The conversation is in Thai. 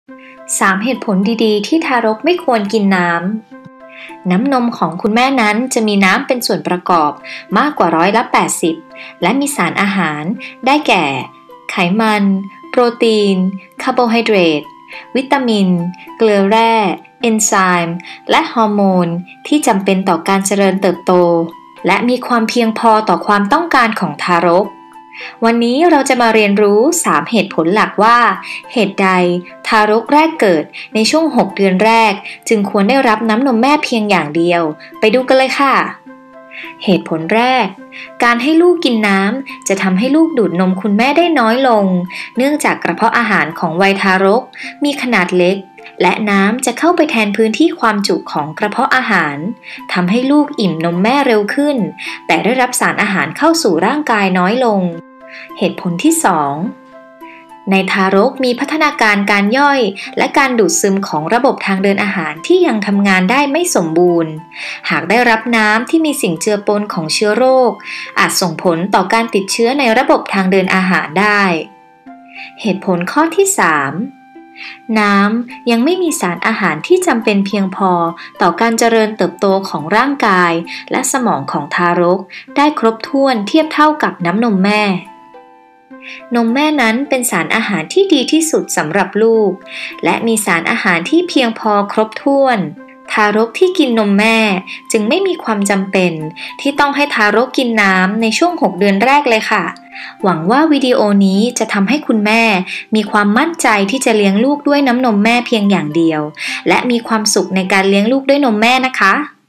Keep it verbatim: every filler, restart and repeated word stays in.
สาม เหตุผลดีๆที่ทารกไม่ควรกินน้ำ น้ำนมของคุณแม่นั้นจะมีน้ำเป็นส่วนประกอบมากกว่าร้อยละ แปดสิบ และมีสารอาหารได้แก่ ไขมัน โปรตีน คาร์โบไฮเดรต วิตามิน เกลือแร่ เอนไซม์ และฮอร์โมนที่จำเป็นต่อการเจริญเติบโต และมีความเพียงพอต่อความต้องการของทารก วันนี้เราจะมาเรียนรู้ สาม เหตุผลหลักว่า เหตุใดทารกแรกเกิดในช่วง หก เดือนแรกจึงควรได้รับน้ำนมแม่เพียงอย่างเดียว ไปดูกันเลยค่ะ เหตุผลแรก การให้ลูกกินน้ำจะทำให้ลูกดูดนมคุณแม่ได้น้อยลง เนื่องจากกระเพาะอาหารของวัยทารกมีขนาดเล็ก และน้ำจะเข้าไปแทนพื้นที่ความจุของกระเพาะอาหารทำให้ลูกอิ่มนมแม่เร็วขึ้น แต่ได้รับสารอาหารเข้าสู่ร่างกายน้อยลง เหตุผลที่ สอง ในทารกมีพัฒนาการการย่อยและการดูดซึมของระบบทางเดินอาหารที่ยังทำงานได้ไม่สมบูรณ์ หากได้รับน้ำที่มีสิ่งเจือปนของเชื้อโรคอาจส่งผลต่อการติดเชื้อในระบบทางเดินอาหารได้ เหตุผลข้อที่ สาม น้ำยังไม่มีสารอาหารที่จำเป็นเพียงพอต่อการเจริญเติบโตของร่างกายและสมองของทารกได้ครบถ้วนเทียบเท่ากับน้ำนมแม่ นมแม่นั้นเป็นสารอาหารที่ดีที่สุดสำหรับลูกและมีสารอาหารที่เพียงพอครบถ้วนทารกที่กินนมแม่จึงไม่มีความจำเป็นที่ต้องให้ทารกกินน้ำในช่วง หก เดือนแรกเลยค่ะ หวังว่าวิดีโอนี้จะทำให้คุณแม่มีความมั่นใจที่จะเลี้ยงลูกด้วยน้ำนมแม่เพียงอย่างเดียวและมีความสุขในการเลี้ยงลูกด้วยนมแม่นะคะ